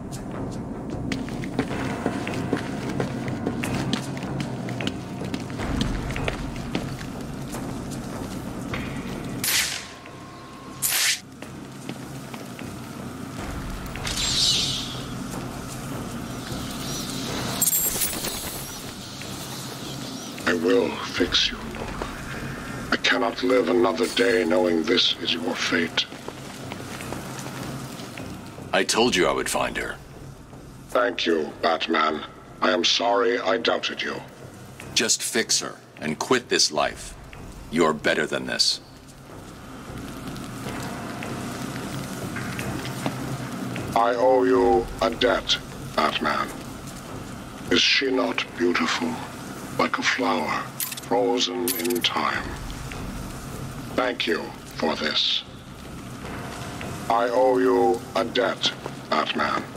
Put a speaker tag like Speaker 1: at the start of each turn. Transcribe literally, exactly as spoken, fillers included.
Speaker 1: I will fix you. I cannot live another day knowing this is your fate.
Speaker 2: I told you I would find her.
Speaker 1: Thank you, Batman. I am sorry I doubted you.
Speaker 2: Just fix her and quit this life. You're better than this.
Speaker 1: I owe you a debt, Batman. Is she not beautiful? Like a flower, frozen in time. Thank you for this. I owe you a debt, Batman.